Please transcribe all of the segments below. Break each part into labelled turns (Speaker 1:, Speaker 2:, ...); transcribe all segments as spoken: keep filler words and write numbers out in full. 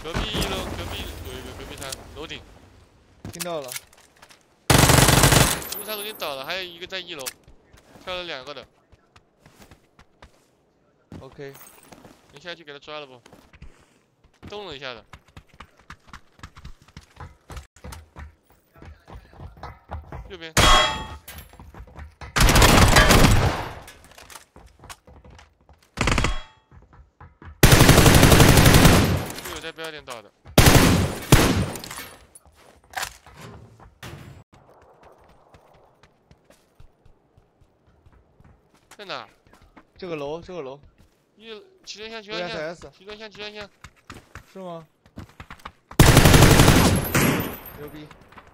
Speaker 1: 隔壁一楼，隔壁有一个隔壁山楼顶，
Speaker 2: 听到了。
Speaker 1: 隔壁山楼顶倒了，还有一个在一楼，跳了两个的。
Speaker 2: OK，
Speaker 1: 你下去给他抓了不？动了一下的。右边。又有在标点倒的。在哪？
Speaker 2: 这个楼，这个楼。
Speaker 1: 一起端箱，起端箱，起端箱，起端箱，
Speaker 2: 是吗？牛逼！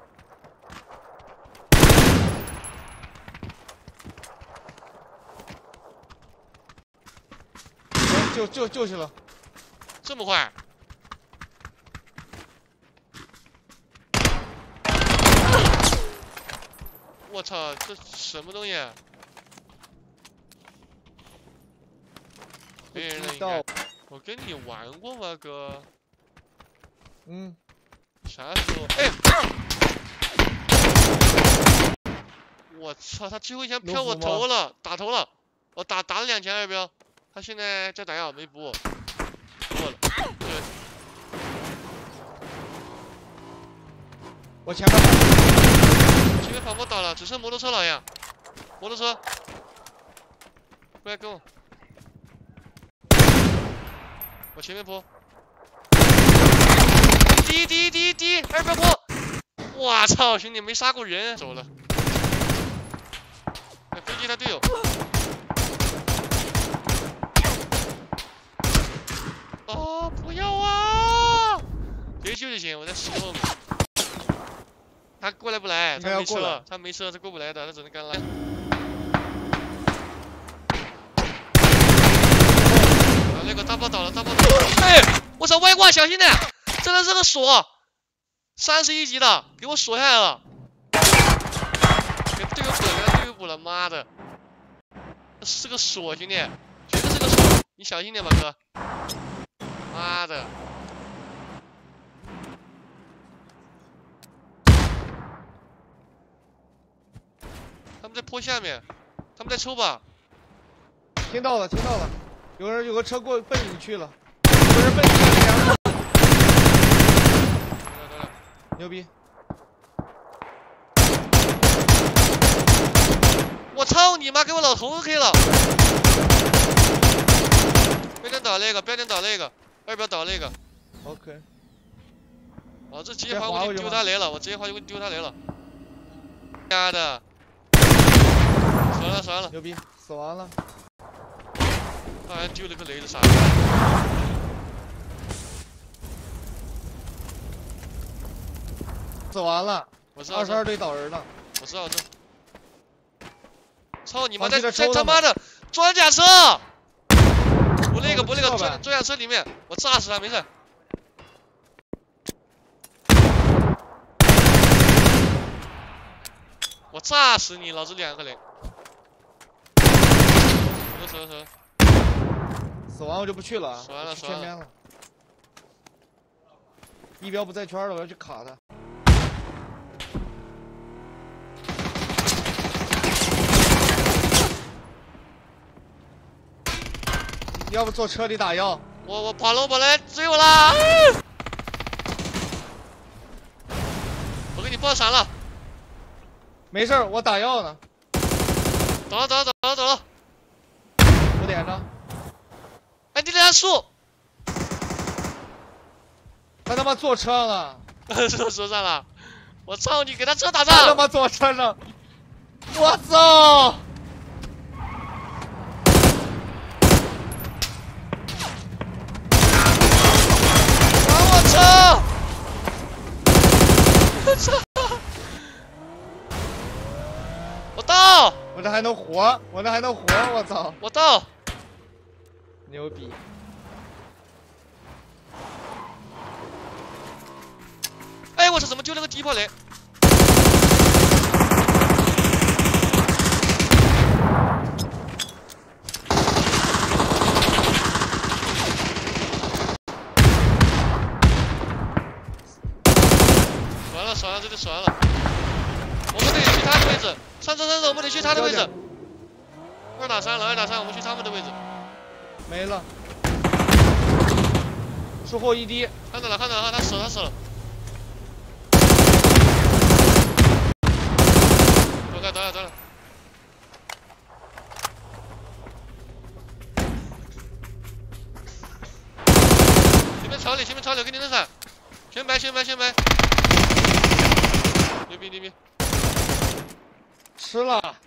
Speaker 2: 救救救去了！
Speaker 1: 这么快？我操，这什么东西啊？ 别人的应该，我跟你玩过吗，哥？
Speaker 2: 嗯。
Speaker 1: 啥时候？哎！我操，他最后一枪飘我头了，打头了，我打打了两枪二标，他现在在打药没补我，过了。对。
Speaker 2: 我前面跑，
Speaker 1: 前面跑步倒了，只剩摩托车了呀！摩托车，过来跟我。 我前面坡，第一第一第一第一二标坡，我操，兄弟没杀过人，走了。哎，飞机他队友，哦，不要啊！别救就行，我在石后面。他过来不来，他没车，他没车，他过不来的，他只能干拉。 那个大炮倒了，大炮倒了！哎，我操，外挂，小心点！真的是个锁，三十一级的，给我锁下来了。给队友补了，给他队友补了，妈的，是个锁，兄弟，绝对是个锁，你小心点吧，哥。妈的！他们在坡下面，他们在抽吧？
Speaker 2: 听到了，听到了。 有人有个车过奔你去了，有人奔你了，牛逼！
Speaker 1: 我操你妈！给我老头子 K 了！标点倒那个，标点倒那个，二标倒那个。
Speaker 2: OK。
Speaker 1: 哦，这直接滑过去丢他雷了，我直接滑过去丢他雷了。妈的！死完了，死完了！
Speaker 2: 牛逼，死完了。
Speaker 1: 他还丢了个雷子啥？
Speaker 2: 死完了，
Speaker 1: 我知道。
Speaker 2: 二十二队倒人了。
Speaker 1: 我知道，我知道。操你妈！在在他妈的装甲车！不那个不那个装装甲车里面，我炸死他没事。我炸死你，老子两个雷。死了死了。
Speaker 2: 死完我就不去了，
Speaker 1: 死完了，
Speaker 2: 去圈边了。一标不在圈了，我要去卡他。要不坐车里打药？
Speaker 1: 我我跑了，我跑了，追我啦！我给你爆闪了。
Speaker 2: 没事，我打药呢。
Speaker 1: 走了走了走了走了。
Speaker 2: 我点着。
Speaker 1: 哎，你俩树，
Speaker 2: 他他妈坐车了，
Speaker 1: 坐车上了，我操你，给他车打上！
Speaker 2: 他他妈坐车上，我操！
Speaker 1: 还我车！我操！我到！
Speaker 2: 我这还能活，我这还能活，我操！
Speaker 1: 我到！
Speaker 2: 牛逼！
Speaker 1: 哎，我操！怎么丢了个第一炮雷？ 了，这里甩了。我们得去他的位置，上车上车，我们得去他的位置。二打三了，二打三，我们去他们的位置。
Speaker 2: 没了。术后一滴。
Speaker 1: 看到了，看到了，他死了，他死了。走开，走了，走了。前面朝里，前面朝里，给你扔伞。全白，全白，全白。牛逼，牛逼。
Speaker 2: 吃了。